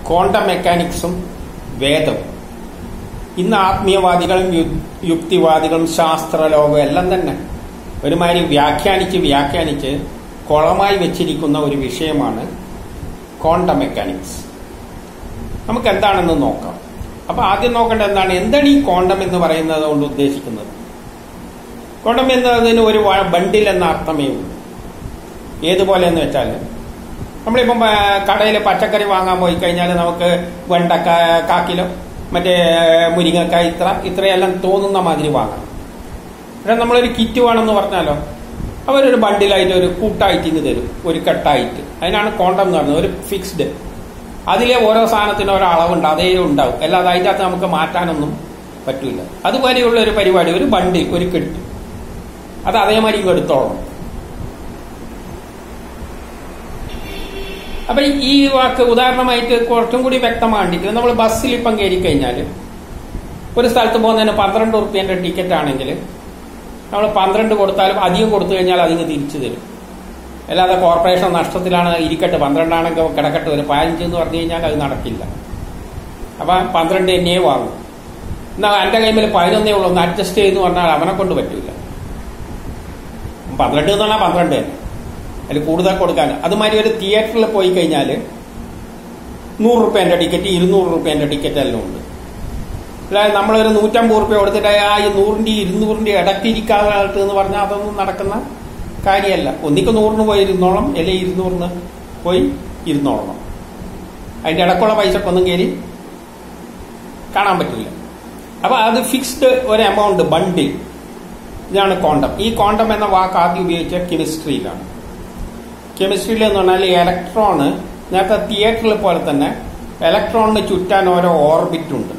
Quantum മെക്കാനിക്സും വേദം. ഇന്ന് ആത്മീയവാദികളും യുക്തിവാദികളും ശാസ്ത്രലോകവും എല്ലാം തന്നെ ഒരുമാതിരി വ്യാഖ്യാനിച്ച് കുളമായി വെച്ചിരിക്കുന്ന ഒരു വിഷയമാണ് ക്വാണ്ടം മെക്കാനിക്സ്. നമുക്ക് എന്താണെന്ന് നോക്കാം. അപ്പൊ ആദ്യം നോക്കേണ്ടത് എന്താണ് ഈ ക്വാണ്ടം എന്ന് പറയുന്നത് കൊണ്ട് ഉദ്ദേശിക്കുന്നത്? ക്വാണ്ടം എന്നതിന് ഒരു ബണ്ടിൽ എന്ന അർത്ഥമേ ഉള്ളൂ. ഏതുപോലെ എന്ന് വെച്ചാൽ, നമ്മളിപ്പം കടയിൽ പച്ചക്കറി വാങ്ങാൻ പോയി കഴിഞ്ഞാൽ നമുക്ക് വെണ്ടക്ക 1 കിലോ, മറ്റേ മുരിങ്ങക്കായ ഇത്രയെല്ലാം തോന്നുന്ന മാതിരി വാങ്ങാം. പക്ഷെ നമ്മളൊരു കിറ്റ് വേണമെന്ന് പറഞ്ഞാലോ അവരൊരു ബണ്ടിലായിട്ട് ഒരു കൂട്ടായിട്ട് ഇന്ന് തരും, ഒരു കെട്ടായിട്ട്. അതിനാണ് ക്വാണ്ടം എന്ന് പറയുന്നത്. ഒരു ഫിക്സ്ഡ്, അതിലെ ഓരോ സാധനത്തിനും ഓരോ അളവുണ്ട്, അതേ ഉണ്ടാവും. അല്ലാതെ അതിൻ്റെ അകത്ത് നമുക്ക് മാറ്റാനൊന്നും പറ്റില്ല. അതുപോലെയുള്ള ഒരു പരിപാടി, ഒരു ബണ്ടിൽ, ഒരു കെട്ട്, അത് അതേമാതിരി ഇങ്ങ് എടുത്തോളണം. അപ്പൊ ഈ വാക്ക് ഉദാഹരണമായിട്ട് കുറച്ചും കൂടി വ്യക്തമാണ്ടിട്ട്, നമ്മൾ ബസ്സിൽ ഇപ്പം കയറി കഴിഞ്ഞാൽ ഒരു സ്ഥലത്ത് പോകുന്നതിന് 12 റുപ്യന്റെ ടിക്കറ്റ് ആണെങ്കിൽ നമ്മൾ 12 കൊടുത്താലും അധികം കൊടുത്തു കഴിഞ്ഞാൽ അതിന് തിരിച്ചു തരും. അല്ലാതെ കോർപ്പറേഷൻ നഷ്ടത്തിലാണ്, ഇരിക്കട്ടെ 12 ആണെങ്കിൽ കിടക്കട്ടെ, ഒരു 15 എന്ന് പറഞ്ഞു കഴിഞ്ഞാൽ അത് നടക്കില്ല. അപ്പൊ 12 തന്നെയേ വാങ്ങും. എന്നാൽ എന്റെ കൈമിൽ 11 ഉള്ളൂ, ഒന്ന് അഡ്ജസ്റ്റ് ചെയ്തെന്ന് പറഞ്ഞാൽ അവനെ കൊണ്ട് പറ്റൂല. 12 എന്ന് പറഞ്ഞാൽ 12 തന്നെ, അതിൽ കൂടുതൽ കൊടുക്കാൻ. അതുമാതിരി ഒരു തിയേറ്ററിൽ പോയി കഴിഞ്ഞാൽ 100 റുപ്യന്റെ ടിക്കറ്റ്, 200 റുപ്യന്റെ ടിക്കറ്റ് എല്ലാം ഉണ്ട്. അല്ലാതെ നമ്മളൊരു 150 റുപ്യ കൊടുത്തിട്ട് ആ 100-ന്റെയും 200-ന്റെയും ഇടയ്ക്കിരിക്കാതെ എന്ന് പറഞ്ഞാൽ അതൊന്നും നടക്കുന്ന കാര്യമല്ല. ഒന്നിക്ക് 100-ന് പോയി ഇരുന്നോളം, അല്ലെങ്കിൽ 200-ന് പോയി ഇരുന്നോളണം. അതിന്റെ ഇടയ്ക്കുള്ള പൈസക്കൊന്നും കയറി കാണാൻ പറ്റില്ല. അപ്പൊ അത് ഫിക്സ്ഡ് ഒരു എമൗണ്ട്, ബണ്ടിൽ. ഇതാണ് ക്വാണ്ടം. ഈ ക്വാണ്ടം എന്ന വാക്ക് ആദ്യം ഉപയോഗിച്ച കെമിസ്ട്രിയിലാണ്. കെമിസ്ട്രിയിൽ എന്ന് പറഞ്ഞാൽ ഇലക്ട്രോണ്, നേരത്തെ തിയേറ്ററിൽ പോലെ തന്നെ ഇലക്ട്രോണിന് ചുറ്റാൻ ഓരോ ഓർബിറ്റ് ഉണ്ട്.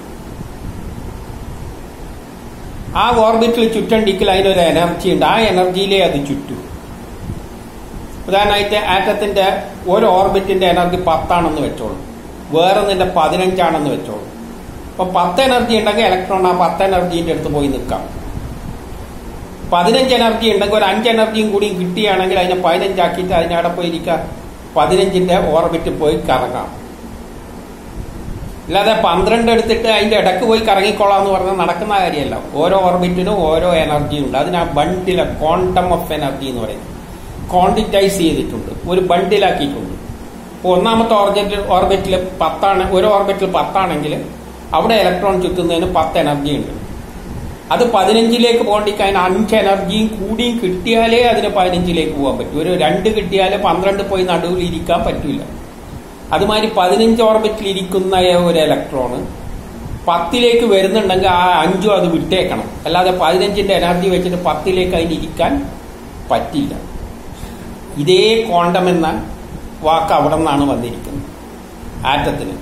ആ ഓർബിറ്റിൽ ചുറ്റണ്ടിക്കൽ അതിനൊരു എനർജി ഉണ്ട്. ആ എനർജിയിലേ അത് ചുറ്റൂ. ഉദാഹരണമായിട്ട് ആറ്റത്തിന്റെ ഒരു ഓർബിറ്റിന്റെ എനർജി 10 ആണെന്ന് വെച്ചോളൂ, വേറൊന്നിന്റെ 15 ആണെന്ന് വെച്ചോളൂ. അപ്പൊ 10 എനർജി ഉണ്ടെങ്കിൽ ഇലക്ട്രോൺ ആ 10 എനർജീന്റെ അടുത്ത് പോയി നിൽക്കാം. 15 എനർജി ഉണ്ടെങ്കിൽ ഒരു 5 എനർജിയും കൂടി കിട്ടുകയാണെങ്കിൽ അതിനെ 15 ആക്കിയിട്ട് അതിനവിടെ പോയിരിക്കാം, 15ന്റെ ഓർബിറ്റിൽ പോയി കറങ്ങാം. അല്ലാതെ 12 എടുത്തിട്ട് അതിന്റെ ഇടക്ക് പോയി കറങ്ങിക്കൊള്ളാം എന്ന് പറഞ്ഞാൽ നടക്കുന്ന കാര്യമല്ല. ഓരോ ഓർബിറ്റിനും ഓരോ എനർജി ഉണ്ട്. അതിന് ആ ബണ്ടിലെ ക്വാണ്ടം ഓഫ് എനർജി എന്ന് പറയുന്നത് ക്വാണ്ടിറ്റൈസ് ചെയ്തിട്ടുണ്ട്, ഒരു ബണ്ടിലാക്കിയിട്ടുണ്ട്. ഇപ്പോൾ ഒന്നാമത്തെ ഓർബിറ്റിൽ 10 ആണ്, ഒരു ഓർബിറ്റിൽ 10 ആണെങ്കിൽ അവിടെ ഇലക്ട്രോൺ ചുറ്റുന്നതിന് 10 എനർജി ഉണ്ട്. അത് 15ലേക്ക് പോകേണ്ടിക്ക് അതിന് 5 എനർജിയും കൂടിയും കിട്ടിയാലേ അതിന് 15ലേക്ക് പോകാൻ പറ്റൂ. ഒരു 2 കിട്ടിയാലേ 12 പോയി നടുവിൽ ഇരിക്കാൻ പറ്റൂല. അതുമാതിരി 15 ഓർബിറ്റിൽ ഇരിക്കുന്ന ഒരു ഇലക്ട്രോണ് 10ലേക്ക് വരുന്നുണ്ടെങ്കിൽ ആ 5 അത് വിട്ടേക്കണം. അല്ലാതെ 15ന്റെ എനർജി വെച്ചിട്ട് 10ലേക്ക് അതിന് ഇരിക്കാൻ പറ്റില്ല. ഇതേ ക്വാണ്ടം എന്ന വാക്ക് അവിടെ നിന്നാണ് വന്നിരിക്കുന്നത്, ആറ്റത്തിന്.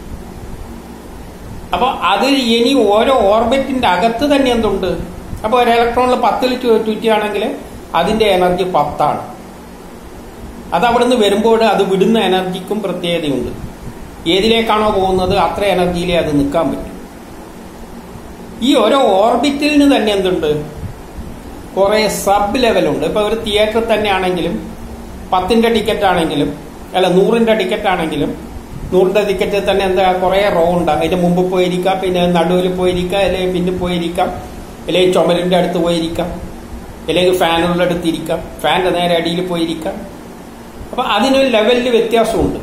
അപ്പൊ അത് ഇനി ഓരോ ഓർബിറ്റിന്റെ അകത്ത് തന്നെ എന്തുണ്ട്? അപ്പൊ ഒരു ഇലക്ട്രോണിൽ 10ൽ ചുറ്റിയാണെങ്കിൽ അതിന്റെ എനർജി 10 ആണ്. അത് അവിടുന്ന് വരുമ്പോൾ അത് വിടുന്ന എനർജിക്കും പ്രത്യേകതയുണ്ട്. ഏതിലേക്കാണോ പോകുന്നത് അത്ര എനർജിയിലേ അത് നിൽക്കാൻ പറ്റും. ഈ ഓരോ ഓർബിറ്റിന് തന്നെ എന്തുണ്ട്? കുറെ സബ് ലെവലുണ്ട്. ഇപ്പൊ ഒരു തിയേറ്ററിൽ തന്നെ ആണെങ്കിലും 10ന്റെ ടിക്കറ്റ് ആണെങ്കിലും, അല്ല 100ന്റെ ടിക്കറ്റ് ആണെങ്കിലും, 100ന്റെ ടിക്കറ്റിൽ തന്നെ എന്താ കുറെ റോ ഉണ്ട്. അതിന്റെ മുമ്പ് പോയിരിക്കാം, പിന്നെ നടുവിൽ പോയിരിക്കാം, അല്ലെങ്കിൽ പിന്നെ പോയിരിക്കാം, അല്ലെങ്കിൽ ചുമരിന്റെ അടുത്ത് പോയിരിക്കാം, അല്ലെങ്കിൽ ഫാനുള്ള അടുത്ത് ഇരിക്കാം, ഫാന്റെ നേരെ അടിയിൽ പോയിരിക്കാം. അപ്പൊ അതിനൊരു ലെവലിൽ വ്യത്യാസമുണ്ട്.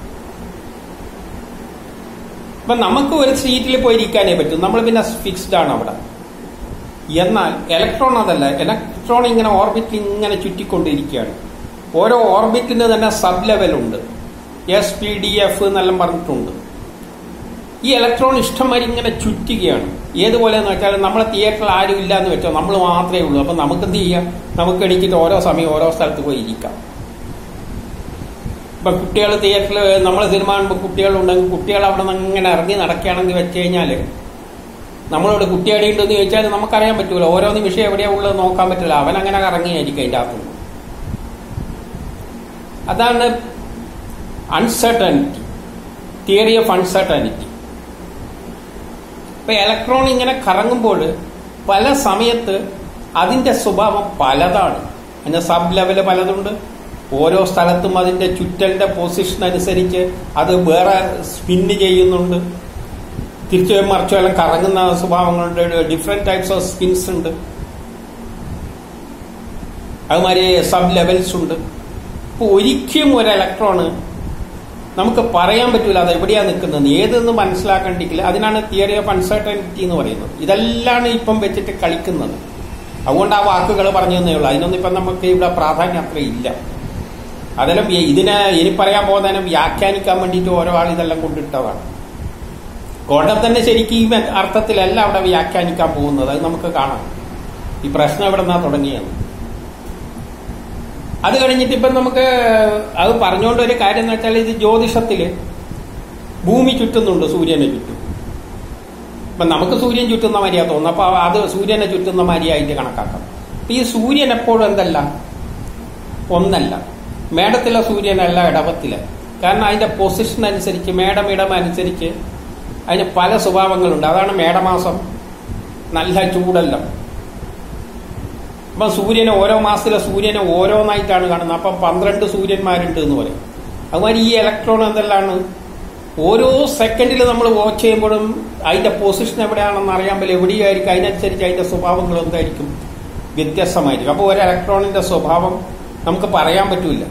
അപ്പൊ നമുക്ക് ഒരു സീറ്റിൽ പോയിരിക്കാനേ പറ്റും, നമ്മൾ പിന്നെ ഫിക്സ്ഡ് ആണ് അവിടെ. എന്നാൽ ഇലക്ട്രോൺ അതല്ല. ഇലക്ട്രോൺ ഇങ്ങനെ ഓർബിറ്റിൽ ഇങ്ങനെ ചുറ്റിക്കൊണ്ടിരിക്കുകയാണ്. ഓരോ ഓർബിറ്റിന് തന്നെ സബ് ലെവലുണ്ട്. SPDF എന്നെല്ലാം പറഞ്ഞിട്ടുണ്ട്. ഈ ഇലക്ട്രോൺ ഇഷ്ടംമാതിരി ഇങ്ങനെ ചുറ്റുകയാണ്. ഏതുപോലെ എന്ന് വെച്ചാൽ നമ്മളെ തിയേറ്ററിൽ ആരും ഇല്ല എന്ന് വെച്ചാൽ നമ്മൾ മാത്രമേ ഉള്ളൂ. അപ്പൊ നമുക്ക് എന്ത് ചെയ്യാം? നമുക്ക് എണീറ്റിട്ട് ഓരോ സമയം ഓരോ സ്ഥലത്ത് പോയി ഇരിക്കാം. ഇപ്പൊ കുട്ടികൾ തിയേറ്ററിൽ നമ്മൾ സിനിമ കാണുമ്പോൾ കുട്ടികളുണ്ടെങ്കിൽ കുട്ടികൾ അവിടെ നിന്ന് ഇങ്ങനെ ഇറങ്ങി നടക്കുകയാണെങ്കിൽ വെച്ച് കഴിഞ്ഞാൽ നമ്മളോട് കുട്ടി എവിടെയുണ്ടെന്ന് ചോദിച്ചാൽ നമുക്കറിയാൻ പറ്റൂല. ഓരോ നിമിഷം എവിടെയാ ഉള്ളത് നോക്കാൻ പറ്റില്ല. അവൻ അങ്ങനെ ഇറങ്ങിയായിരിക്കും അതിൻ്റെ അകത്തുനിന്ന്. അതാണ് അൺസർട്ടനിറ്റി, തിയറി ഓഫ് അൺസർട്ടനിറ്റി. ഇപ്പൊ ഇലക്ട്രോൺ ഇങ്ങനെ കറങ്ങുമ്പോൾ പല സമയത്ത് അതിന്റെ സ്വഭാവം പലതാണ്. അതിന്റെ സബ് ലെവല് പലതുണ്ട്, ഓരോ സ്ഥലത്തും അതിന്റെ ചുറ്റലിന്റെ പൊസിഷൻ അനുസരിച്ച് അത് വേറെ സ്പിന്ന് ചെയ്യുന്നുണ്ട്. തിരിച്ചു മറിച്ചു എല്ലാം കറങ്ങുന്ന സ്വഭാവങ്ങളുണ്ട്. ഡിഫറെന്റ് ടൈപ്സ് ഓഫ് സ്പിൻസ് ഉണ്ട്. അതുമാതിരി സബ് ലെവൽസ് ഉണ്ട്. ഇപ്പൊ ഒരിക്കലും ഒരു ഇലക്ട്രോണ് നമുക്ക് പറയാൻ പറ്റൂല അത് എവിടെയാണ് നിൽക്കുന്നത്, ഏതെന്ന് മനസ്സിലാക്കണ്ടെങ്കിൽ അതിനാണ് തിയറി ഓഫ് അൺസർട്ടനിറ്റി എന്ന് പറയുന്നത്. ഇതെല്ലാം ഇപ്പം വെച്ചിട്ട് കളിക്കുന്നത്. അതുകൊണ്ട് ആ വാക്കുകൾ പറഞ്ഞു തന്നേ ഉള്ളൂ. അതിനൊന്നും ഇപ്പം നമുക്ക് ഇവിടെ പ്രാധാന്യം അത്ര ഇല്ല. അതെല്ലാം ഇതിനെ ഇനി പറയാൻ പോകുന്നതിനെ വ്യാഖ്യാനിക്കാൻ വേണ്ടിയിട്ട് ഓരോ ആൾ ഇതെല്ലാം കൊണ്ടിട്ടതാണ്. കോണ്ടം തന്നെ ശരിക്കും ഈ അർത്ഥത്തിലല്ല അവിടെ വ്യാഖ്യാനിക്കാൻ പോകുന്നത്. അത് നമുക്ക് കാണാം. ഈ പ്രശ്നം എവിടെ നിന്നാ തുടങ്ങിയത്. അത് കഴിഞ്ഞിട്ട് ഇപ്പം നമുക്ക് അത് പറഞ്ഞുകൊണ്ട് ഒരു കാര്യം എന്ന് വെച്ചാൽ, ഇത് ജ്യോതിഷത്തില് ഭൂമി ചുറ്റുന്നുണ്ട് സൂര്യനെ ചുറ്റും. ഇപ്പം നമുക്ക് സൂര്യൻ ചുറ്റുന്ന മാതിരിയാ തോന്നുന്നു. അപ്പൊ അത് സൂര്യനെ ചുറ്റുന്ന മാതിരിയായിട്ട് കണക്കാക്കാം. അപ്പൊ ഈ സൂര്യൻ എപ്പോഴും എന്തല്ല, ഒന്നല്ല. മേടത്തിലെ സൂര്യനല്ല ഇടവത്തിലെ. കാരണം അതിന്റെ പൊസിഷൻ അനുസരിച്ച്, മേടം അനുസരിച്ച് അതിന് പല സ്വഭാവങ്ങളുണ്ട്. അതാണ് മേടമാസം നല്ല ചൂടെല്ലാം. അപ്പൊ സൂര്യനെ ഓരോ മാസത്തിലെ സൂര്യനെ ഓരോന്നായിട്ടാണ് കാണുന്നത്. അപ്പം 12 സൂര്യന്മാരുണ്ട് എന്ന് പറയും. അതുമാതിരി ഈ ഇലക്ട്രോൺ എന്തെല്ലാണ് ഓരോ സെക്കൻഡിൽ നമ്മൾ വാച്ച് ചെയ്യുമ്പോഴും അതിന്റെ പൊസിഷൻ എവിടെയാണെന്ന് അറിയാൻ പറ്റില്ല, എവിടെയായിരിക്കും. അതിനനുസരിച്ച് അതിന്റെ സ്വഭാവങ്ങൾ എന്തായിരിക്കും, വ്യത്യസ്തമായിരിക്കും. അപ്പോൾ ഒരു ഇലക്ട്രോണിന്റെ സ്വഭാവം നമുക്ക് പറയാൻ പറ്റൂല.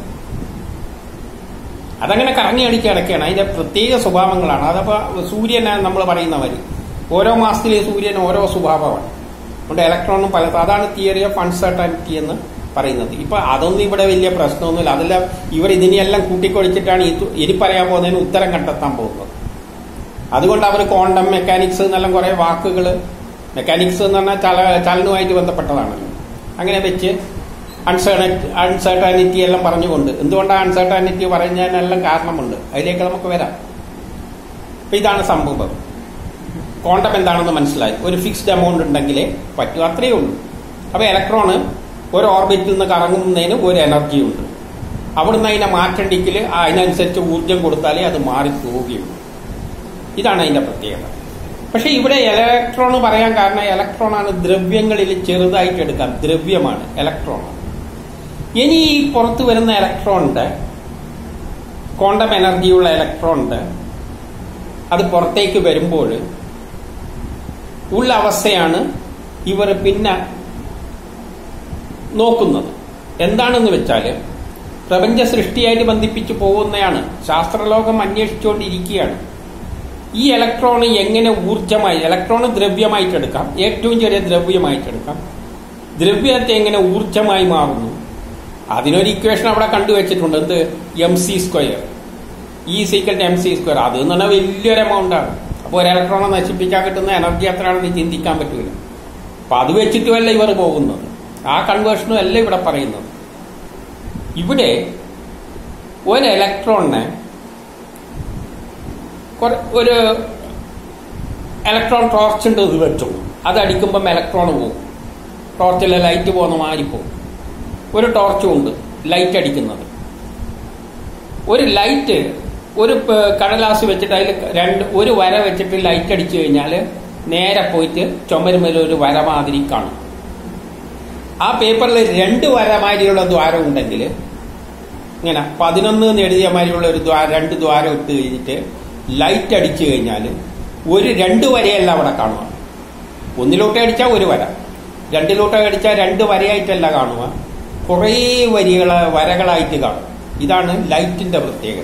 അതങ്ങനെ കറങ്ങി അടിച്ച് കിടക്കുകയാണ്. അതിന്റെ പ്രത്യേക സ്വഭാവങ്ങളാണ്. അതപ്പോ സൂര്യനെ നമ്മൾ പറയുന്നവര് ഓരോ മാസത്തിലെ സൂര്യൻ ഓരോ സ്വഭാവമാണ്. അതുകൊണ്ട് ഇലക്ട്രോണും പല, അതാണ് തിയറി ഓഫ് അൺസർട്ടനിറ്റി എന്ന് പറയുന്നത്. ഇപ്പൊ അതൊന്നും ഇവിടെ വലിയ പ്രശ്നമൊന്നുമില്ല. അതെല്ലാം ഇവർ ഇതിനെയെല്ലാം കൂട്ടിക്കൊഴിച്ചിട്ടാണ് ഇനി പറയാൻ പോകുന്നതിന് ഉത്തരം കണ്ടെത്താൻ പോകുന്നത്. അതുകൊണ്ട് അവർ ക്വാണ്ടം മെക്കാനിക്സ് എന്നെല്ലാം കുറെ വാക്കുകൾ, മെക്കാനിക്സ് എന്ന് പറഞ്ഞാൽ ചലനവുമായിട്ട് ബന്ധപ്പെട്ടതാണല്ലോ, അങ്ങനെ വെച്ച് അൺസർട്ടനിറ്റി എല്ലാം പറഞ്ഞുകൊണ്ട്. എന്തുകൊണ്ടാണ് അൺസർട്ടനിറ്റി പറഞ്ഞതിനെല്ലാം കാരണമുണ്ട്. അതിലേക്ക് നമുക്ക് വരാം. അപ്പൊ ഇതാണ് സംഭവം. ക്വാണ്ടം എന്താണെന്ന് മനസ്സിലായി. ഒരു ഫിക്സ്ഡ് എമൗണ്ട് ഉണ്ടെങ്കിലേ പറ്റൂ, അത്രയേ ഉള്ളൂ. അപ്പൊ ഇലക്ട്രോണ് ഒരു ഓർബിറ്റിൽ നിന്ന് കറങ്ങുന്നതിന് ഒരു എനർജി ഉണ്ട്. അവിടുന്ന് അതിനെ മാറ്റണ്ടെങ്കിൽ അതിനനുസരിച്ച് ഊർജം കൊടുത്താലേ അത് മാറിപ്പോവുകയുള്ളൂ. ഇതാണ് അതിന്റെ പ്രത്യേകത. പക്ഷെ ഇവിടെ ഇലക്ട്രോൺ പറയാൻ കാരണം, ഇലക്ട്രോണാണ് ദ്രവ്യങ്ങളിൽ ചെറുതായിട്ട് എടുക്കാം. ദ്രവ്യമാണ് ഇലക്ട്രോൺ. ഇനി ഈ പുറത്തു വരുന്ന ഇലക്ട്രോണിന്റെ, ക്വാണ്ടം എനർജിയുള്ള ഇലക്ട്രോണിന്റെ, അത് പുറത്തേക്ക് വരുമ്പോൾ ഉള്ള അവസ്ഥയാണ് ഇവർ പിന്നെ നോക്കുന്നത്. എന്താണെന്ന് വെച്ചാല് പ്രപഞ്ച സൃഷ്ടിയായിട്ട് ബന്ധിപ്പിച്ചു പോകുന്നതാണ്. ശാസ്ത്രലോകം അന്വേഷിച്ചുകൊണ്ടിരിക്കുകയാണ് ഈ ഇലക്ട്രോൺ എങ്ങനെ ഊർജമായി, ഇലക്ട്രോൺ ദ്രവ്യമായിട്ടെടുക്കാം, ഏറ്റവും ചെറിയ ദ്രവ്യമായിട്ടെടുക്കാം, ദ്രവ്യത്തെ എങ്ങനെ ഊർജമായി മാറുന്നു. അതിനൊരു ഇക്വേഷൻ അവിടെ കണ്ടുവച്ചിട്ടുണ്ട്. എന്ത്, mc², E=mc². അത് എന്ന് പറഞ്ഞാൽ വലിയൊരു എമൗണ്ട് ആണ്. അപ്പോൾ ഒരു ഇലക്ട്രോണെ നശിപ്പിക്കാൻ കിട്ടുന്ന എനർജി എത്രയാണെന്ന് ചിന്തിക്കാൻ പറ്റൂല. അപ്പൊ അത് വെച്ചിട്ടുമല്ല ഇവർ പോകുന്നത്. ആ കൺവേർഷനും അല്ല ഇവിടെ പറയുന്നത്. ഇവിടെ ഒരു ഇലക്ട്രോണിനെ, ഒരു ഇലക്ട്രോൺ ടോർച്ച് ഉണ്ട്, ഇത് വെച്ചു അതടിക്കുമ്പം ഇലക്ട്രോൺ പോകും. ടോർച്ചിലെ ലൈറ്റ് പോകുന്ന മാതിരി പോകും. ഒരു ടോർച്ചും ഉണ്ട് ലൈറ്റ് അടിക്കുന്നത്. ഒരു ലൈറ്റ്, ഒരു കടലാസ് വെച്ചിട്ട് അതിൽ ഒരു വര വെച്ചിട്ട് ലൈറ്റ് അടിച്ചു കഴിഞ്ഞാൽ നേരെ പോയിട്ട് ചുമരുമേൽ ഒരു വര മാതിരി കാണും. ആ പേപ്പറിൽ 2 വര മാതിരിയുള്ള ദ്വാരം ഉണ്ടെങ്കിൽ, ഇങ്ങനെ 11 എന്ന് എഴുതിയ മാതിരിയുള്ള ഒരു 2 ദ്വാരം ഇട്ട് കഴിഞ്ഞിട്ട് ലൈറ്റ് അടിച്ചു കഴിഞ്ഞാൽ ഒരു 2 വരയല്ല അവിടെ കാണുക. ഒന്നിലോട്ട് അടിച്ചാൽ ഒരു വര, 2ലോട്ട് അടിച്ചാൽ 2 വരയായിട്ടല്ല കാണുക, കുറേ വരകളായിട്ട് കാണും. ഇതാണ് ലൈറ്റിന്റെ പ്രത്യേകത.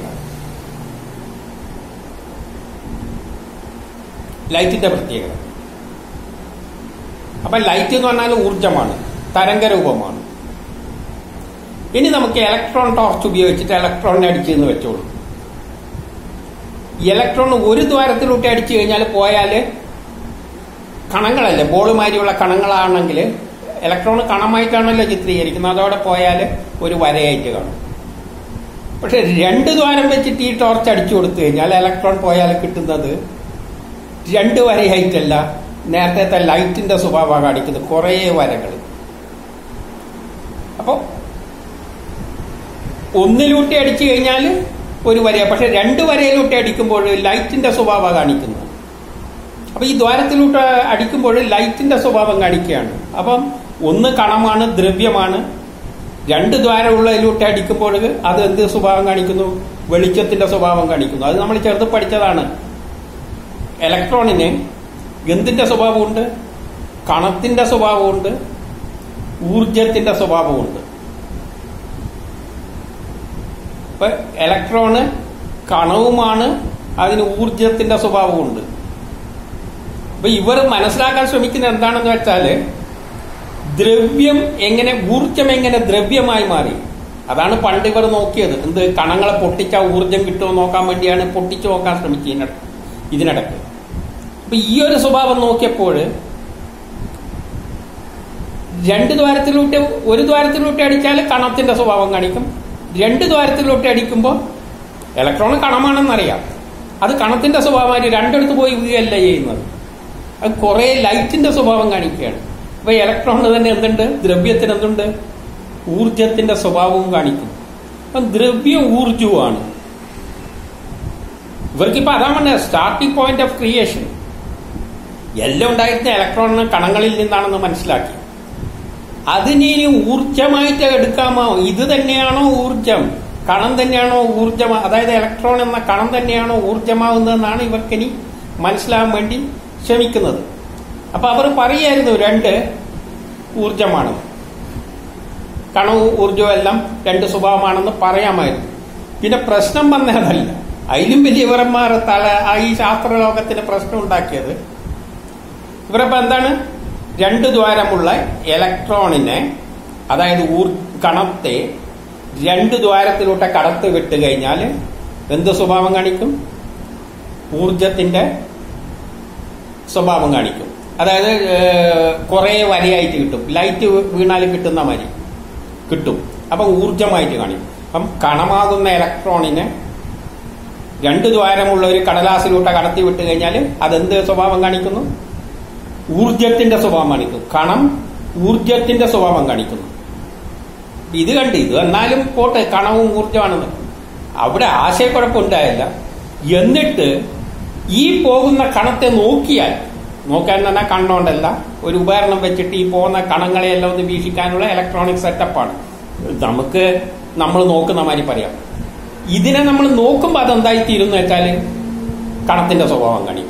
അപ്പൊ ലൈറ്റ് എന്ന് പറഞ്ഞാൽ ഊർജമാണ്, തരംഗരൂപമാണ്. ഇനി നമുക്ക് ഇലക്ട്രോൺ ടോർച്ച് ഉപയോഗിച്ചിട്ട് ഇലക്ട്രോണിനെ അടിച്ചെന്ന് വെച്ചോളൂ. ഇലക്ട്രോൺ ഒരു ദ്വാരത്തിലൂട്ടി അടിച്ചു കഴിഞ്ഞാൽ പോയാല് കണങ്ങളല്ലേ, ബോളുമാരിയുള്ള കണങ്ങളാണെങ്കിൽ ഇലക്ട്രോൺ കണമായിട്ടാണല്ലോ ചിത്രീകരിക്കുന്നത്. അതോടെ പോയാൽ ഒരു വരയായിട്ട് കാണും. പക്ഷെ 2 ദ്വാരം വെച്ചിട്ട് ഈ ടോർച്ച് അടിച്ചു കൊടുത്തു കഴിഞ്ഞാൽ ഇലക്ട്രോൺ പോയാൽ കിട്ടുന്നത് 2 വരയായിട്ടല്ല, നേരത്തെ ലൈറ്റിന്റെ സ്വഭാവം കാണിക്കുന്നത് കുറേ വരകൾ. അപ്പൊ ഒന്നിലൂട്ടി അടിച്ചു കഴിഞ്ഞാൽ ഒരു വര, പക്ഷെ 2 വരയിലൂട്ടി അടിക്കുമ്പോൾ ലൈറ്റിന്റെ സ്വഭാവം കാണിക്കുന്നത്. അപ്പൊ ഈ ദ്വാരത്തിലൂട്ട് അടിക്കുമ്പോൾ ലൈറ്റിന്റെ സ്വഭാവം കാണിക്കുകയാണ്. അപ്പം ഒന്ന് കണമാണ്, ദ്രവ്യമാണ്, രണ്ട് ദ്വാരമുള്ളതിലൂടെ അടിക്കുമ്പോൾ അത് എന്ത് സ്വഭാവം കാണിക്കുന്നു? വെളിച്ചത്തിന്റെ സ്വഭാവം കാണിക്കുന്നു. അത് നമ്മൾ ചെറുത് പഠിച്ചതാണ്. ഇലക്ട്രോണിന് എന്തിന്റെ സ്വഭാവമുണ്ട്? കണത്തിന്റെ സ്വഭാവമുണ്ട്, ഊർജത്തിന്റെ സ്വഭാവമുണ്ട്. ഇപ്പൊ ഇലക്ട്രോണ് കണവുമാണ്, അതിന് ഊർജത്തിന്റെ സ്വഭാവമുണ്ട്. അപ്പൊ ഇവർ മനസ്സിലാക്കാൻ ശ്രമിക്കുന്നത് എന്താണെന്ന് വെച്ചാല് ദ്രവ്യം എങ്ങനെ, ഊർജം എങ്ങനെ ദ്രവ്യമായി മാറി. അതാണ് പണ്ട് ഇവർ നോക്കിയത്. എന്ത്, കണങ്ങളെ പൊട്ടിച്ചാൽ ഊർജം കിട്ടുമോ നോക്കാൻ വേണ്ടിയാണ് പൊട്ടിച്ചു നോക്കാൻ ശ്രമിച്ചത് ഇതിനിടക്ക്. അപ്പൊ ഈ ഒരു സ്വഭാവം നോക്കിയപ്പോൾ രണ്ട് ദ്വാരത്തിലൂടെ, ഒരു ദ്വാരത്തിലൂടെ അടിച്ചാൽ കണത്തിന്റെ സ്വഭാവം കാണിക്കും. രണ്ട് ദ്വാരത്തിലൂടെ അടിക്കുമ്പോൾ ഇലക്ട്രോൺ കണമാണെന്നറിയാം, അത് കണത്തിന്റെ സ്വഭാവമായിട്ട് രണ്ടിടത്ത് പോയി വീഴല്ല ചെയ്യുന്നത്. അത് കുറെ ലൈറ്റിന്റെ സ്വഭാവം കാണിക്കുകയാണ്. അപ്പൊ ഇലക്ട്രോണിന് തന്നെ എന്തുണ്ട്? ദ്രവ്യത്തിന് എന്തുണ്ട്? ഊർജത്തിന്റെ സ്വഭാവവും കാണിക്കും. അപ്പം ദ്രവ്യം ഊർജവുമാണ്. ഇവർക്കിപ്പോ അതാണ് സ്റ്റാർട്ടിംഗ് പോയിന്റ് ഓഫ് ക്രിയേഷൻ. എല്ലാം ഉണ്ടായിരുന്ന ഇലക്ട്രോണിന് കണങ്ങളിൽ നിന്നാണെന്ന് മനസ്സിലാക്കി. അതിനി ഊർജമായിട്ട് എടുക്കാമോ? ഇത് തന്നെയാണോ ഊർജം? കണം തന്നെയാണോ ഊർജം? അതായത് ഇലക്ട്രോൺ എന്ന കണം തന്നെയാണോ ഊർജമാവുന്നതെന്നാണ് ഇവർക്കിനി മനസ്സിലാകാൻ വേണ്ടി ശ്രമിക്കുന്നത്. അപ്പൊ അവർ പറയായിരുന്നു രണ്ട് ഊർജമാണ്, കണവും ഊർജവും എല്ലാം രണ്ട് സ്വഭാവമാണെന്ന് പറയാമായിരുന്നു. പിന്നെ പ്രശ്നം വന്നതല്ല, അതിലും വലിയവരന്മാർ ഈ ശാസ്ത്രലോകത്തിന് പ്രശ്നം ഉണ്ടാക്കിയത് ഇവരപ്പോ എന്താണ്, രണ്ട് ദ്വാരമുള്ള ഇലക്ട്രോണിനെ, അതായത് കണത്തെ രണ്ട് ദ്വാരത്തിലൂടെ കടത്തി വിട്ട് കഴിഞ്ഞാൽ എന്ത് സ്വഭാവം കാണിക്കും? ഊർജത്തിന്റെ സ്വഭാവം കാണിക്കും. അതായത് കുറെ വരയായിട്ട് കിട്ടും, ലൈറ്റ് വീണാൽ കിട്ടുന്ന മാതിരി കിട്ടും. അപ്പൊ ഊർജമായിട്ട് കാണിക്കും. അപ്പം കണമാകുന്ന ഇലക്ട്രോണിനെ രണ്ട് ദ്വാരമുള്ള ഒരു കടലാസിലൂടെ കടത്തി വിട്ട് കഴിഞ്ഞാൽ അതെന്ത് സ്വഭാവം കാണിക്കുന്നു? ഊർജത്തിന്റെ സ്വഭാവം കാണിക്കും. കണം ഊർജത്തിന്റെ സ്വഭാവം കാണിക്കുന്നു. ഇത് കണ്ട് ഇത് എന്നാലും പോട്ടെ, കണവും ഊർജമാണെന്ന് അവിടെ ആശയക്കുഴപ്പം ഉണ്ടായില്ല. എന്നിട്ട് ഈ പോകുന്ന കണത്തെ നോക്കിയാൽ, നോക്കാൻ തന്നെ കണ്ണോണ്ടല്ല, ഒരു ഉപകരണം വെച്ചിട്ട് ഈ പോകുന്ന കണങ്ങളെയെല്ലാം ഒന്ന് വീക്ഷിക്കാനുള്ള ഇലക്ട്രോണിക് സെറ്റപ്പാണ്. നമുക്ക് നമ്മൾ നോക്കുന്ന മാതിരി പറയാം. ഇതിനെ നമ്മൾ നോക്കുമ്പോൾ അതെന്തായിത്തീരുന്നു വെച്ചാൽ കണത്തിന്റെ സ്വഭാവം കാണിക്കും.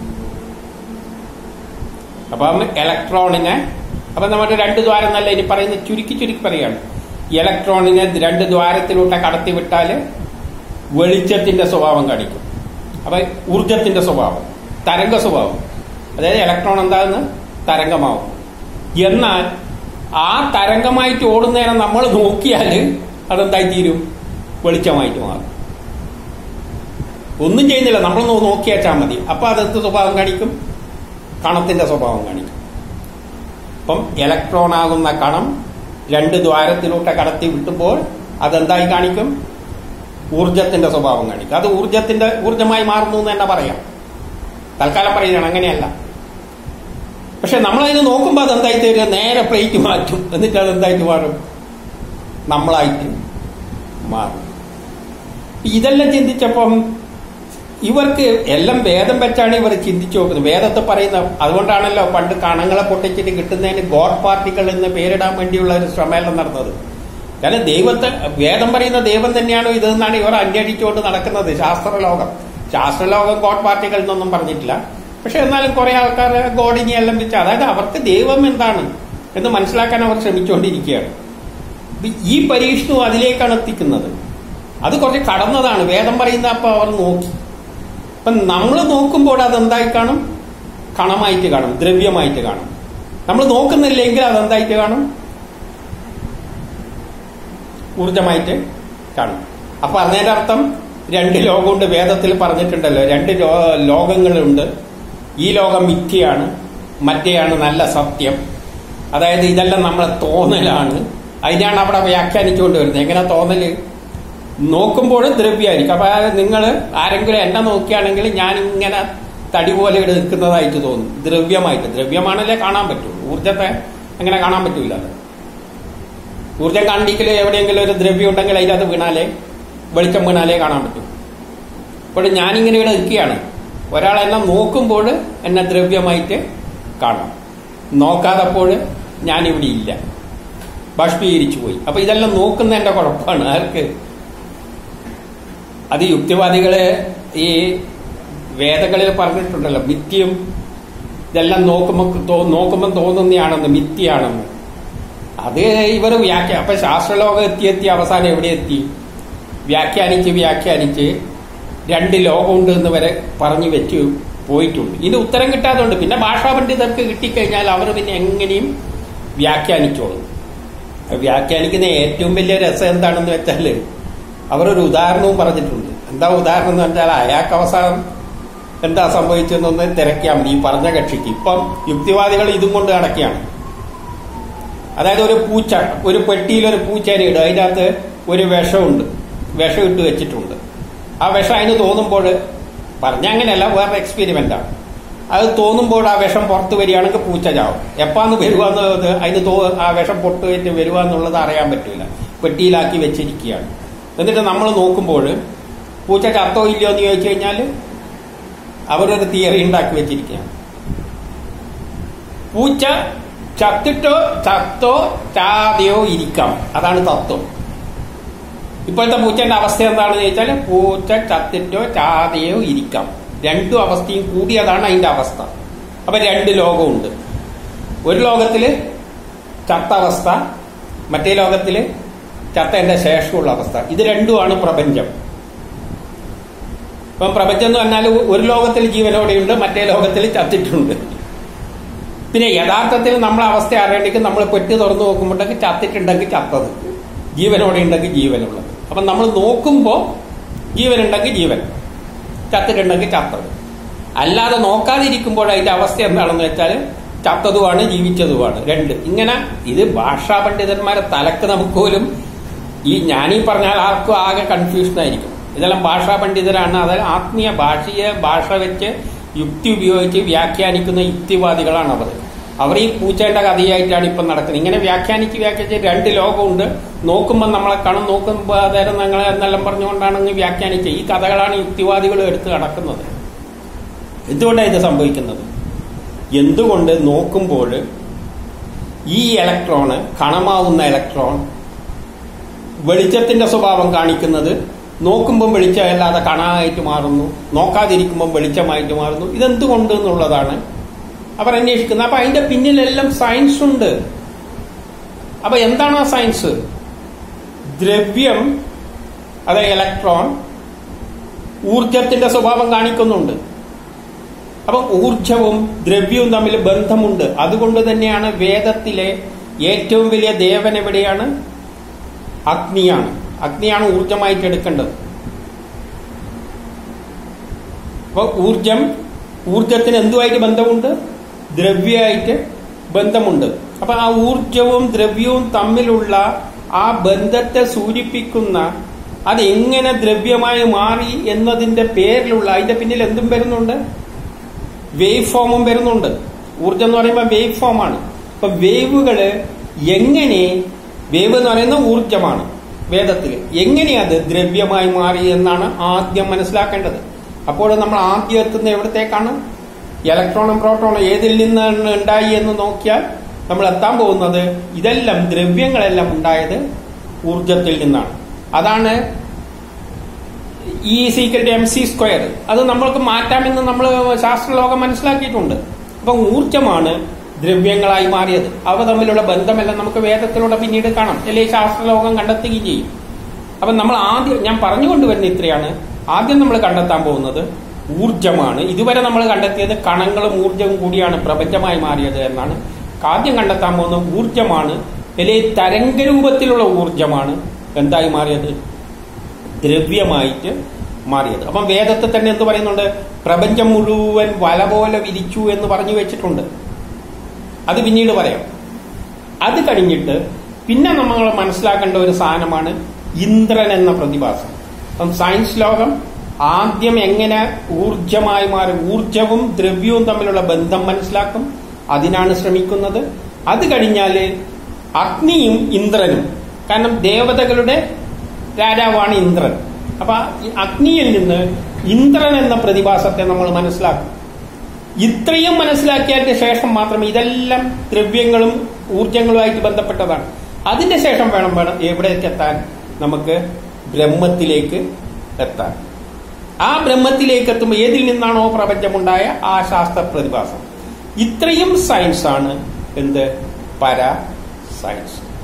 അപ്പം ഇലക്ട്രോണിനെ, അപ്പൊ നമ്മുടെ രണ്ട് ദ്വാരം എന്നല്ല ഇനി പറയുന്നത്, ചുരുക്കി പറയാണ്. ഇലക്ട്രോണിനെ രണ്ട് ദ്വാരത്തിലൂടെ കടത്തി വിട്ടാൽ വെളിച്ചത്തിന്റെ സ്വഭാവം കാണിക്കും. അപ്പൊ ഊർജത്തിന്റെ സ്വഭാവം, തരംഗ സ്വഭാവം, അതായത് ഇലക്ട്രോൺ എന്താകുന്ന തരംഗമാവും. എന്നാൽ ആ തരംഗമായിട്ട് ഓടുന്നതിനെ നമ്മൾ നോക്കിയാൽ അതെന്തായിത്തീരും? വെളിച്ചമായിട്ട് മാറും. ഒന്നും ചെയ്യുന്നില്ല, നമ്മൾ നോക്കിയാച്ചാൽ മതി. അപ്പൊ അതെന്ത് സ്വഭാവം കാണിക്കും? കണത്തിന്റെ സ്വഭാവം കാണിക്കും. അപ്പം ഇലക്ട്രോൺ ആകുന്ന കണം രണ്ട് ദ്വാരത്തിലൂടെ കടത്തി വിട്ടുമ്പോൾ അതെന്തായി കാണിക്കും? ഊർജത്തിന്റെ സ്വഭാവം കാണിക്കും. അത് ഊർജമായി മാറുന്നു എന്ന് തന്നെ പറയാം. തൽക്കാലം പറയുകയാണ്, അങ്ങനെയല്ല. പക്ഷെ നമ്മളതിന് നോക്കുമ്പോൾ അതെന്തായി തരിക? നേരെ പ്ലേറ്റ് മാറ്റും. എന്നിട്ട് അതെന്തായിട്ട് മാറും? നമ്മളായിട്ട് മാറും. ഇതെല്ലാം ചിന്തിച്ചപ്പം ഇവർക്ക് എല്ലാം വേദം വെച്ചാണ് ഇവർ ചിന്തിച്ചു നോക്കുന്നത്. വേദത്തെ പറയുന്ന, അതുകൊണ്ടാണല്ലോ പണ്ട് കണങ്ങളെ പൊട്ടിച്ചിട്ട് കിട്ടുന്നതിന് ഗോഡ് പാർട്ടികൾ എന്ന് പേരിടാൻ വേണ്ടിയുള്ള ഒരു ശ്രമമെല്ലാം നടന്നത്. കാരണം വേദം പറയുന്ന ദൈവം തന്നെയാണോ ഇതെന്നാണ് ഇവർ അന്വേഷിച്ചുകൊണ്ട് നടക്കുന്നത്. ശാസ്ത്രലോകം ഗോഡ് പാർട്ടികൾ എന്നൊന്നും പറഞ്ഞിട്ടില്ല. പക്ഷെ എന്നാലും കുറെ ആൾക്കാർ ഗോഡിനെ എല്ലാം വെച്ച്, അതായത് അവർക്ക് ദൈവം എന്താണ് എന്ന് മനസ്സിലാക്കാൻ അവർ ശ്രമിച്ചുകൊണ്ടിരിക്കുകയാണ്. ഈ പരീക്ഷണവും അതിലേക്കാണ് എത്തിക്കുന്നത്. അത് കുറച്ച് കടന്നതാണ്. വേദം പറയുന്ന അപ്പൊ അവർ നോക്കി. അപ്പൊ നമ്മൾ നോക്കുമ്പോൾ അതെന്തായി കാണും? കണമായിട്ട് കാണും, ദ്രവ്യമായിട്ട് കാണും. നമ്മൾ നോക്കുന്നില്ലെങ്കിൽ അതെന്തായിട്ട് കാണും? ഊർജമായിട്ട് കാണും. അപ്പൊ അതിന്റെ അർത്ഥം രണ്ട് ലോകമുണ്ട്. വേദത്തിൽ പറഞ്ഞിട്ടുണ്ടല്ലോ, രണ്ട് ലോകങ്ങളുണ്ട്. ഈ ലോകം മിഥ്യയാണ്, മറ്റേയാണ് നല്ല സത്യം. അതായത് ഇതെല്ലാം നമ്മളെ തോന്നലാണ്. അതിനാണ് അവിടെ വ്യാഖ്യാനിച്ചുകൊണ്ട് വരുന്നത്. എങ്ങനെ തോന്നല്? നോക്കുമ്പോൾ ദ്രവ്യമായിരിക്കും. അപ്പൊ നിങ്ങൾ ആരെങ്കിലും എന്നെ നോക്കിയാണെങ്കിൽ ഞാൻ ഇങ്ങനെ തടി പോലെ ഇവിടെ നിൽക്കുന്നതായിട്ട് തോന്നും. ദ്രവ്യമാണല്ലേ കാണാൻ പറ്റൂ. ഊർജത്തെ അങ്ങനെ കാണാൻ പറ്റൂല. ഊർജം കണ്ടിക്കല് എവിടെയെങ്കിലും ഒരു ദ്രവ്യം ഉണ്ടെങ്കിൽ അതിനകത്ത് വീണാലേ, വെളിച്ചം വീണാലേ കാണാൻ പറ്റും. അപ്പോൾ ഞാനിങ്ങനെ ഇവിടെ നിൽക്കുകയാണ്. ഒരാളെന്നെ നോക്കുമ്പോൾ എന്നെ ദ്രവ്യമായിട്ട് കാണാം, നോക്കാതപ്പോൾ ഞാനിവിടെ ഇല്ല. ബാഷ്പീകരിച്ചു പോയി. അപ്പൊ ഇതെല്ലാം നോക്കുന്നതിന്റെ കുഴപ്പമാണ് ആർക്ക്? അത് യുക്തിവാദികള് ഈ വേദങ്ങളിൽ പറഞ്ഞിട്ടുണ്ടല്ലോ, മിഥ്യയും ഇതെല്ലാം നോക്കുമ്പോൾ തോന്നുന്നതാണെന്ന്, മിഥ്യയാണെന്ന്. അത് ഇവർ അപ്പൊ ശാസ്ത്രലോകം എത്തി അവസാനം എവിടെ എത്തി? വ്യാഖ്യാനിച്ച് 2 ലോകമുണ്ട് എന്ന് വരെ പറഞ്ഞു വെച്ച് പോയിട്ടുണ്ട്. ഇതിന്റെ ഉത്തരം കിട്ടാതുണ്ട്. പിന്നെ ഭാഷാ പണ്ഡിതർക്ക് കിട്ടിക്കഴിഞ്ഞാൽ അവർ പിന്നെ എങ്ങനെയും വ്യാഖ്യാനിച്ചോളും. വ്യാഖ്യാനിക്കുന്ന ഏറ്റവും വലിയ രസം എന്താണെന്ന് വെച്ചാൽ അവരൊരു ഉദാഹരണവും പറഞ്ഞിട്ടുണ്ട്. എന്താ ഉദാഹരണം എന്ന് വെച്ചാൽ അയാൾക്ക് അവസാനം എന്താ സംഭവിച്ചതെന്നൊന്ന് തിരക്കിയാൽ മതി ഈ പറഞ്ഞ കക്ഷിക്ക്. ഇപ്പം യുക്തിവാദികൾ ഇതും കൊണ്ട് നടക്കുകയാണ്. അതായത് ഒരു പൂച്ച, ഒരു പെട്ടിയിൽ ഒരു പൂച്ചേനെ ഇടും, അതിൻ്റെ അകത്ത് ഒരു വിഷമുണ്ട്, വിഷം ഇട്ട് വെച്ചിട്ടുണ്ട്. ആ വിഷം അതിന് തോന്നുമ്പോൾ, പറഞ്ഞ അങ്ങനെയല്ല, വേറെ എക്സ്പെരിമെന്റാണ്. അത് തോന്നുമ്പോൾ ആ വിഷം പുറത്ത് വരികയാണെങ്കിൽ പൂച്ച ചാവും. എപ്പാന്ന് വരുവാന്നുള്ളത് ആ വിഷം പൊട്ടുകയറ്റ് വരുവാന്നുള്ളത് അറിയാൻ പറ്റില്ല. പെട്ടിയിലാക്കി വെച്ചിരിക്കുകയാണ്. എന്നിട്ട് നമ്മൾ നോക്കുമ്പോൾ പൂച്ച ചത്തോ ഇല്ലയോ എന്ന് ചോദിച്ചു കഴിഞ്ഞാൽ അവരൊരു തിയറി ഉണ്ടാക്കി വെച്ചിരിക്കുകയാണ്. പൂച്ച ചത്തോ ചാതെയോ ഇരിക്കാം, അതാണ് തത്വം. ഇപ്പോഴത്തെ പൂച്ചന്റെ അവസ്ഥ എന്താണെന്ന് ചോദിച്ചാൽ പൂച്ച ചത്തിട്ടോ ചാതെയോ ഇരിക്കാം, 2 അവസ്ഥയും കൂടിയതാണ് അതിന്റെ അവസ്ഥ. അപ്പൊ 2 ലോകമുണ്ട്. ഒരു ലോകത്തില് ചത്ത അവസ്ഥ, മറ്റേ ലോകത്തില് ചത്തതിന്റെ ശേഷമുള്ള അവസ്ഥ. ഇത് രണ്ടുമാണ് പ്രപഞ്ചം. ഇപ്പം പ്രപഞ്ചം എന്ന് പറഞ്ഞാൽ ഒരു ലോകത്തിൽ ജീവനോടെയുണ്ട്, മറ്റേ ലോകത്തിൽ ചത്തിട്ടുണ്ട്. പിന്നെ യഥാർത്ഥത്തിൽ നമ്മളെ അവസ്ഥ അറിയണമെങ്കിൽ നമ്മൾ പെട്ടി തുറന്നു നോക്കുമ്പോഴേക്ക് ചത്തിട്ടുണ്ടെങ്കിൽ ചത്തത്, ജീവനോടെ ഉണ്ടെങ്കിൽ ജീവനുള്ളത്. അപ്പം നമ്മൾ നോക്കുമ്പോൾ ജീവനുണ്ടെങ്കിൽ ജീവൻ, ചത്തിട്ടുണ്ടെങ്കിൽ ചത്തത്. അല്ലാതെ നോക്കാതിരിക്കുമ്പോൾ അതിന്റെ അവസ്ഥ എന്താണെന്ന് വെച്ചാൽ ചത്തതുമാണ് ജീവിച്ചതുമാണ് 2. ഇങ്ങനെ ഇത് ഭാഷാ പണ്ഡിതന്മാരെ തലക്ക് നമുക്ക് പോലും ഞാനീ പറഞ്ഞാൽ ആർക്കും ആകെ കൺഫ്യൂഷൻ ആയിരിക്കും. ഇതെല്ലാം ഭാഷാ പണ്ഡിതരാണ്. അത് ആത്മീയ ഭാഷ വെച്ച് യുക്തി ഉപയോഗിച്ച് വ്യാഖ്യാനിക്കുന്ന യുക്തിവാദികളാണ് അവർ ഈ പൂച്ചേന്റെ കഥയായിട്ടാണ് ഇപ്പം നടക്കുന്നത്. ഇങ്ങനെ വ്യാഖ്യാനിച്ച് 2 ലോകമുണ്ട്, നോക്കുമ്പോൾ നമ്മളെ കാണും, നോക്കുമ്പോൾ അതായത് ഞങ്ങളെ എന്നെല്ലാം പറഞ്ഞുകൊണ്ടാണ് വ്യാഖ്യാനിച്ച്. ഈ കഥകളാണ് യുക്തിവാദികൾ എടുത്ത് നടക്കുന്നത്. എന്തുകൊണ്ടാണ് ഇത് സംഭവിക്കുന്നത്? എന്തുകൊണ്ട് നോക്കുമ്പോൾ ഈ ഇലക്ട്രോണ്, കണമാവുന്ന ഇലക്ട്രോൺ, വെളിച്ചത്തിന്റെ സ്വഭാവം കാണിക്കുന്നത് നോക്കുമ്പം വെളിച്ചമല്ലാതെ കണമായിട്ട് മാറുന്നു, നോക്കാതിരിക്കുമ്പം വെളിച്ചമായിട്ട് മാറുന്നു. ഇതെന്തുകൊണ്ട് എന്നുള്ളതാണ് അവർ അന്വേഷിക്കുന്നത്. അപ്പൊ അതിന്റെ പിന്നിലെല്ലാം സയൻസ് ഉണ്ട്. അപ്പൊ എന്താണ് ആ സയൻസ്? ദ്രവ്യം, അതായത് ഇലക്ട്രോൺ, ഊർജത്തിന്റെ സ്വഭാവം കാണിക്കുന്നുണ്ട്. അപ്പൊ ഊർജവും ദ്രവ്യവും തമ്മിൽ ബന്ധമുണ്ട്. അതുകൊണ്ട് തന്നെയാണ് വേദത്തിലെ ഏറ്റവും വലിയ ദേവൻ എവിടെയാണ്? അഗ്നിയാണ്. അഗ്നിയാണ് ഊർജമായിട്ട് എടുക്കേണ്ടത്. അപ്പൊ ഊർജത്തിന് എന്തുമായിട്ട് ബന്ധമുണ്ട്? ദ്രവ്യമായിട്ട് ബന്ധമുണ്ട്. അപ്പൊ ആ ഊർജവും ദ്രവ്യവും തമ്മിലുള്ള ആ ബന്ധത്തെ സൂചിപ്പിക്കുന്ന, അത് എങ്ങനെ ദ്രവ്യമായി മാറി എന്നതിന്റെ പേരിലുള്ള, അതിന്റെ പിന്നിൽ എന്തും വരുന്നുണ്ട്? വേവ് ഫോമും വരുന്നുണ്ട്. ഊർജം എന്ന് പറയുമ്പോൾ വേവ് ഫോമാണ്. അപ്പൊ വേവുകള് എങ്ങനെ, വേവ് എന്ന് പറയുന്ന ഊർജമാണ് വേദത്തിൽ, എങ്ങനെയത് ദ്രവ്യമായി മാറി എന്നാണ് ആദ്യം മനസ്സിലാക്കേണ്ടത്. അപ്പോൾ നമ്മൾ ആദ്യം എത്തുന്ന എവിടത്തേക്കാണ്? ഇലക്ട്രോണും പ്രോട്ടോണും ഏതിൽ നിന്നാണ് ഉണ്ടായി എന്ന് നോക്കിയാൽ നമ്മൾ എത്താൻ പോകുന്നത് ഇതെല്ലാം ദ്രവ്യങ്ങളെല്ലാം ഉണ്ടായത് ഊർജത്തിൽ നിന്നാണ്. അതാണ് E=mc². അത് നമ്മൾക്ക് മാറ്റാമെന്ന് നമ്മൾ ശാസ്ത്രലോകം മനസ്സിലാക്കിയിട്ടുണ്ട്. അപ്പൊ ഊർജമാണ് ദ്രവ്യങ്ങളായി മാറിയത്. അവ തമ്മിലുള്ള ബന്ധമെല്ലാം നമുക്ക് വേദത്തിലൂടെ പിന്നീട് കാണാം, അല്ലെങ്കിൽ ശാസ്ത്രലോകം കണ്ടെത്തുകയും ചെയ്യും. അപ്പൊ നമ്മൾ ആദ്യം, ഞാൻ പറഞ്ഞുകൊണ്ടുവരുന്ന ഇത്രയാണ്, ആദ്യം നമ്മൾ കണ്ടെത്താൻ പോകുന്നത് ഊർജമാണ്. ഇതുവരെ നമ്മൾ കണ്ടെത്തിയത് കണങ്ങളും ഊർജവും കൂടിയാണ് പ്രപഞ്ചമായി മാറിയത് എന്നാണ്. ആദ്യം കണ്ടെത്താൻ പോകുന്ന ഊർജമാണ്, അല്ലെങ്കിൽ തരംഗരൂപത്തിലുള്ള ഊർജമാണ് എന്തായി മാറിയത്? ദ്രവ്യമായിട്ട് മാറിയത്. അപ്പം വേദത്തെ തന്നെ എന്ത് പറയുന്നുണ്ട്? പ്രപഞ്ചം മുഴുവൻ വല പോലെ വിരിച്ചു എന്ന് പറഞ്ഞു വെച്ചിട്ടുണ്ട്. അത് പിന്നീട് പറയാം. അത് കഴിഞ്ഞിട്ട് പിന്നെ നമ്മൾ മനസ്സിലാക്കേണ്ട ഒരു സാധനമാണ് ഇന്ദ്രൻ എന്ന പ്രതിഭാസം. അപ്പം സയൻസ് ലോകം ആദ്യം എങ്ങനെ ഊർജമായി മാറി, ഊർജവും ദ്രവ്യവും തമ്മിലുള്ള ബന്ധം മനസ്സിലാക്കും, അതിനാണ് ശ്രമിക്കുന്നത്. അത് കഴിഞ്ഞാല് അഗ്നിയും ഇന്ദ്രനും, കാരണം ദേവതകളുടെ രാജാവാണ് ഇന്ദ്രൻ. അപ്പൊ അഗ്നിയിൽ നിന്ന് ഇന്ദ്രൻ എന്ന പ്രതിഭാസത്തെ നമ്മൾ മനസ്സിലാക്കും. ഇത്രയും മനസ്സിലാക്കിയതിന് ശേഷം മാത്രം, ഇതെല്ലാം ദ്രവ്യങ്ങളും ഊർജങ്ങളുമായിട്ട് ബന്ധപ്പെട്ടതാണ്, അതിന്റെ ശേഷം വേണം എവിടേക്ക് എത്താൻ? നമുക്ക് ബ്രഹ്മത്തിലേക്ക് എത്താൻ. ആ ബ്രഹ്മത്തിലേക്ക് എത്തുമ്പോൾ ഏതിൽ നിന്നാണോ പ്രപഞ്ചമുണ്ടായ ആ ശാസ്ത്ര പ്രതിഭാസം. ഇത്രയും സയൻസാണ് എന്ത്? പര സയൻസ്.